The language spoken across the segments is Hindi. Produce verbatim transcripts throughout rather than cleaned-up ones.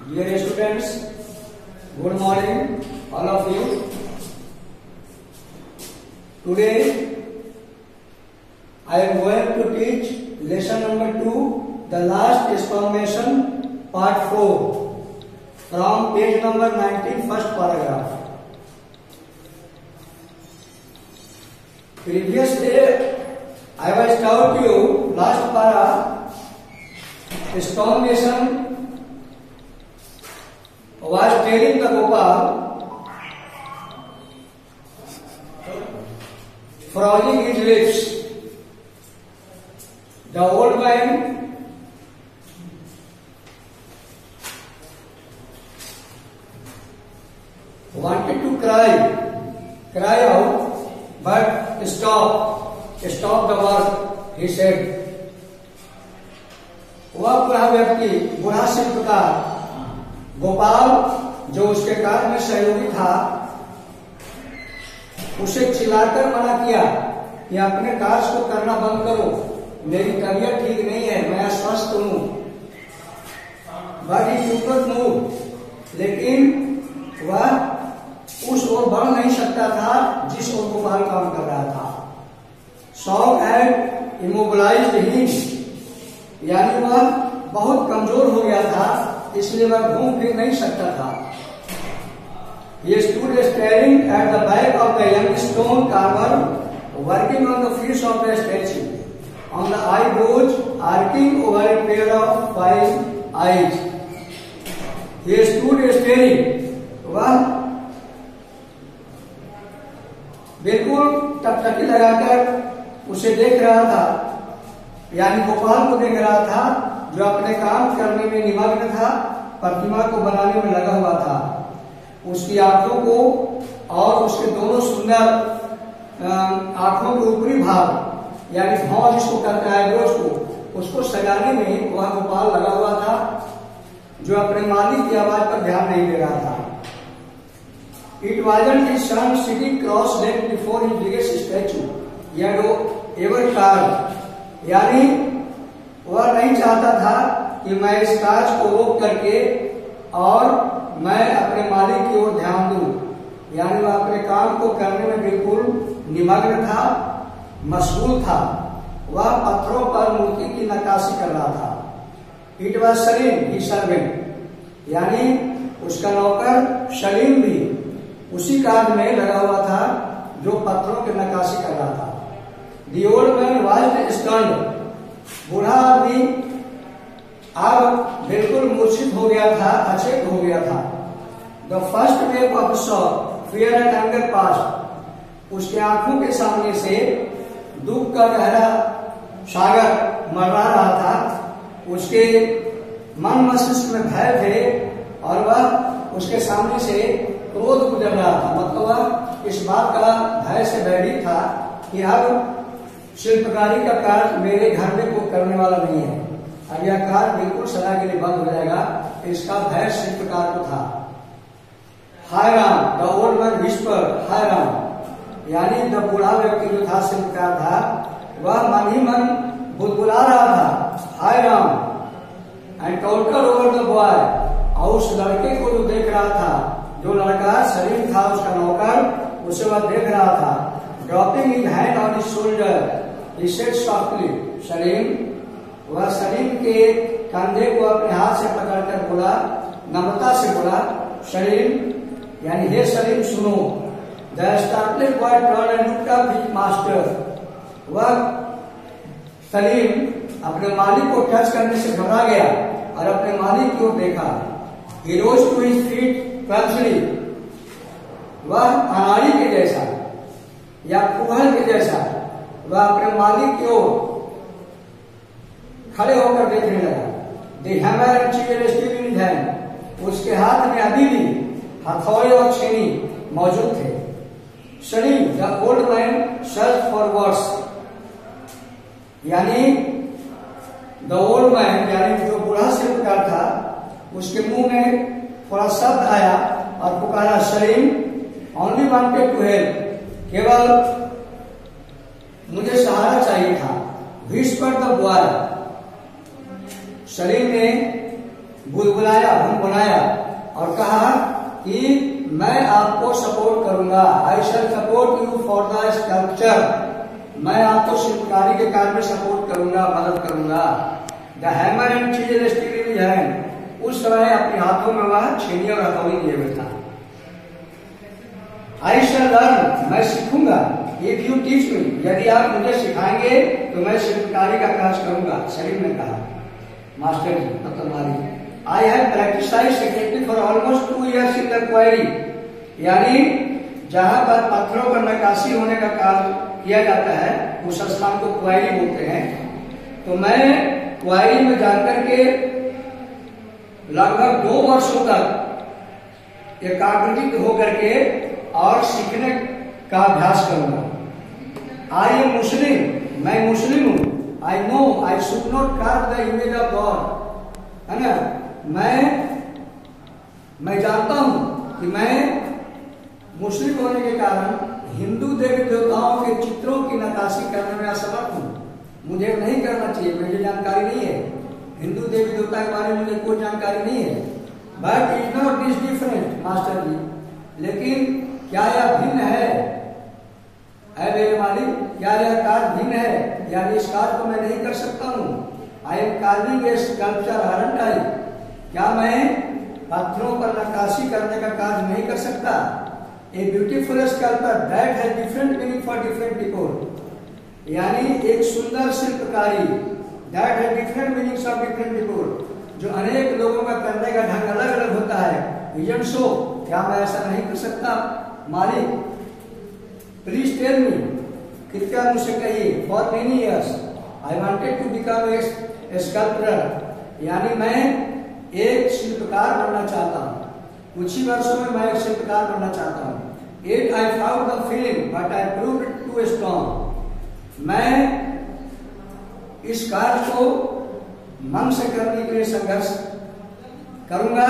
Dear students, good morning, all of you. Today, I am going to teach lesson number two, the last explanation, part four, from page number nineteen, first paragraph. Previous day, I was taught you last para explanation was telling the Gopal, frowning his lips. The old man wanted to cry, cry out, but stop, stop the work, he said. वह बुढ़ा व्यक्ति, बुढ़ा शिल्पकार गोपाल जो उसके कार्य में सहयोगी था, उसे चिल्लाकर मना किया कि अपने कार्य को करना बंद करो, मेरी तबीयत ठीक नहीं है, मैं अस्वस्थ हूं। But he could not move, लेकिन वह उस ओर बढ़ नहीं सकता था जिस ओर गोपाल काम कर रहा था। शॉक एंड इमोबिलाइज्ड हिम, यानी वह बहुत कमजोर हो गया था, इसलिए वह घूम फिर नहीं सकता था। He stood staring at the back of the young stone carver working on the face of the statue, on the eyebrows arching over a pair of fine eyes. He stood staring, वह बिल्कुल टकटकी लगाकर उसे देख रहा था, यानी गोपाल को देख रहा था जो अपने काम करने में निमग्न था, प्रतिमा को बनाने में लगा हुआ था। उसकी आंखों को और उसके दोनों सुंदर आंखों के ऊपरी भाग, यानी भाव जिसको कहते हैं आईब्रोज को, उसको सजाने में वह गोपाल लगा हुआ था, जो अपने मालिक की आवाज पर ध्यान नहीं दे रहा था। It wasn't his son sitting cross-legged before his biggest statue, yet ever carved, यानी वह नहीं चाहता था कि मैं इस काज को रोक करके और मैं अपने मालिक की ओर ध्यान दूं, यानी वह अपने काम को करने में बिल्कुल निमग्न था, मशगूल था। वह पत्थरों पर मूर्ति की नक्काशी कर रहा था। It was Salim he servant, यानी उसका नौकर सलीम भी उसी कार्य में लगा हुआ था जो पत्थरों की नक्काशी कर रहा था। The old man was stunned, बूढ़ा आदमी अब बिल्कुल मूर्छित हो गया था, अचेत हो गया था। The first wave of shock, fear and anger past, उसके आंखों के सामने से दुख का गहरा सागर मंडरा रहा था। उसके मन मस्तिष्क में भय थे और वह उसके सामने से क्रोध गुजर रहा था, मतलब वह इस बात का भय से भयभीत था कि अब शिल्पकारी का कार्य मेरे घर में को करने वाला नहीं है, अब यह कार्य बिल्कुल सदा के लिए बंद हो जाएगा, इसका भय शिल्पकार को था। हाय Ram, the old man whisper, हाय राम, यानी द बूढ़ा व्यक्ति जो था शिल्पकार था, वह मन ही मन बुलबुला रहा था, हाय Ram. And total over the boy, और उस लड़के को जो देख रहा था, जो लड़का सलीम था उसका नौकर, उसे वह देख रहा था। Dropping in hand on his shoulder, he said softly, Salim, वह सलीम के कंधे को अपने हाथ से पकड़कर बोला, नम्रता से बोला, सलीम, यानी हे सलीम सुनो। The startled boy turned and looked up his master, वह सलीम अपने मालिक को टच करने से घबरा गया और अपने मालिक की ओर देखा। He rose to his feet clumsily, वह अनाड़ी के जैसा या कुहल के जैसा वह अपने मालिक की ओर खड़े होकर देखने लगा। The hammer and chisel still in his hand, उसके हाथ में अभी भी हथौड़े और छेनी मौजूद थे। Salim, the old man searched for words, यानी the old man, यानी जो बूढ़ा शिल्पकार था, उसके मुंह में थोड़ा शब्द आया और पुकारा, Salim, only wanted to help, केवल मुझे सहारा चाहिए था। whispered the boy, सलीम ने बुलबुला बुलाया, भूम बनाया और कहा कि मैं आपको सपोर्ट करूंगा, I shall support you for the sculpture, मैं आपको शिल्पकारी के कार्य में सपोर्ट करूंगा, मदद करूंगा। The hammer and chisel still in his hand, उस समय अपने हाथों में वह छेनी और हथौड़ी लिए हुए था। आई शैल लर्न, मैं सीखूंगा, इफ यू टीच मी, यदि आप मुझे सिखाएंगे तो मैं शिल्पकारी का कार्य करूंगा। सलीम ने कहा, मास्टर जी मतलब मालिक, I have practised secretly for almost two years in the quarry, यानी जहां पर पत्थरों पर नक्काशी होने का कार्य किया जाता है उस स्थान को क्वारी बोलते हैं। तो मैं क्वारी में जाकर के लगभग दो वर्षों तक एकाग्रचित होकर के और सीखने का अभ्यास करूंगा। आई एम मुस्लिम, मैं मुस्लिम हूं। I know I should not carve the image of god, है ना। मैं मैं जानता हूं कि मैं मुस्लिम होने के कारण हिंदू देवी देवताओं के चित्रों की नक्काशी करने में असमर्थ हूं। मुझे नहीं करना चाहिए, मुझे जानकारी नहीं है, हिंदू देवी देवता के बारे में मुझे कोई जानकारी नहीं है। But is not this different master ji, लेकिन क्या यह भिन्न है, है मेरे मालिक, क्या यह कार्य भिन्न है, यानी इस कार्य को मैं नहीं कर सकता हूँ। I am carving a sculpture aren't I, क्या मैं पत्थरों पर नक्काशी करने का कार्य नहीं कर सकता। A beautiful sculpture that has different meaning for different people, यानी एक सुंदर शिल्पकारी, that has different meanings of different people, जो अनेक लोगों का करने का ढंग अलग अलग होता है। विजन शो, क्या मैं ऐसा नहीं कर सकता मालिक, प्लीज टेल मी, कृपया मुझसे कहिए। For many years I wanted to become a sculptor, यानी मैं एक शिल्पकार बनना चाहता हूँ, कुछ ही वर्षों में मैं एक शिल्पकार बनना चाहता हूँ। Yet I found the feeling, but I proved it too strong. मैं इस कार्य को मन से करने के लिए संघर्ष करूंगा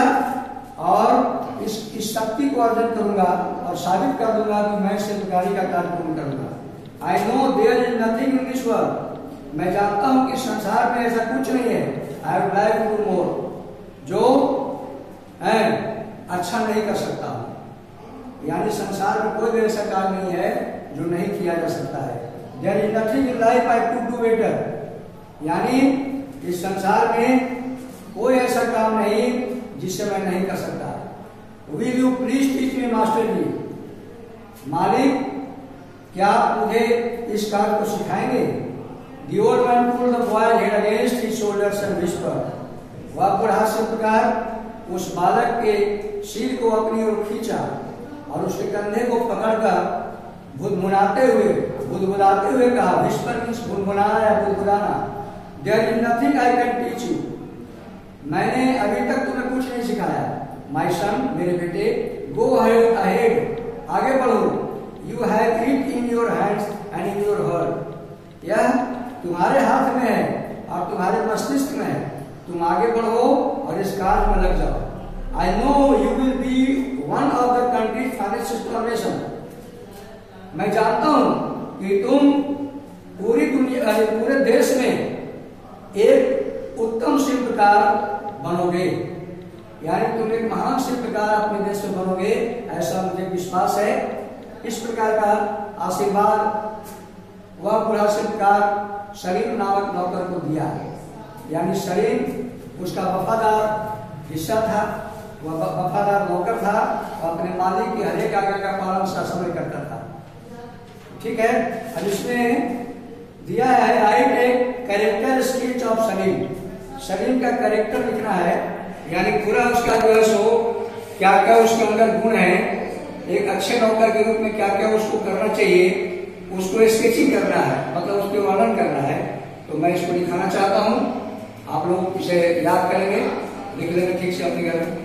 और इस इस शक्ति को अर्जन करूंगा और साबित कर दूंगा कि मैं शिल्पकारी का कार्य पूर्ण करूंगा। I know there is nothing in this world, मैं जानता हूं कि संसार में ऐसा कुछ नहीं है। I would like to do more, जो है अच्छा नहीं कर सकता हूं, यानी संसार में कोई भी ऐसा काम नहीं है जो नहीं किया जा सकता है। There is nothing in life I could do better, यानी इस संसार में कोई ऐसा काम नहीं जिससे मैं नहीं कर सकता। Will you please teach me master ji, मालिक क्या आप मुझे इस कार्य को सिखाएंगे। The old man pulled the boy's head against his shoulders and whispered, वह बूढ़ा शिल्पकार उस बालक के सिर को अपनी ओर खींचा और उसके कंधे को पकड़कर बुदबुदाते हुए बुदबुदाते हुए कहा, विस्पर मीन्स बुदबुदाना या बुदबुदाना, there is nothing I can teach you, मैंने अभी तक तुम्हें कुछ नहीं सिखाया। माय सन, मेरे बेटे, गो अहेड, आगे बढ़ो, you have it in your hands and in your heart, यह तुम्हारे हाथ में है और तुम्हारे मस्तिष्क में है, तुम आगे बढ़ो और इस कार्य में लग जाओ। I know you will be one of the country's finest installation, मैं जानता हूं कि तुम पूरी दुनिया पूरे देश में एक उत्तम शिल्पकार बनोगे, यानी तुम एक महान शिल्पकार अपने देश में बनोगे, ऐसा मुझे विश्वास है। इस प्रकार का आशीर्वाद वह बूढ़ा शिल्पकार सलीम नामक नौकर को दिया है, यानी सलीम उसका वफादार हिस्सा था, वह वफादार नौकर था और अपने मालिक की हर एक आज्ञा का पालन ससमय करता था। ठीक है, अब इसमें दिया है write a character sketch of Salim, Salim का कैरेक्टर लिखना है, यानी पूरा उसका जो है सो क्या क्या उसके अंदर गुण है, एक अच्छे नौकर के रूप में क्या क्या उसको करना चाहिए, उसको स्केचिंग करना है, मतलब उसके वर्णन करना है। तो मैं इसको दिखाना चाहता हूँ, आप लोग इसे याद करेंगे, लिख लेंगे ठीक से अपने घर में।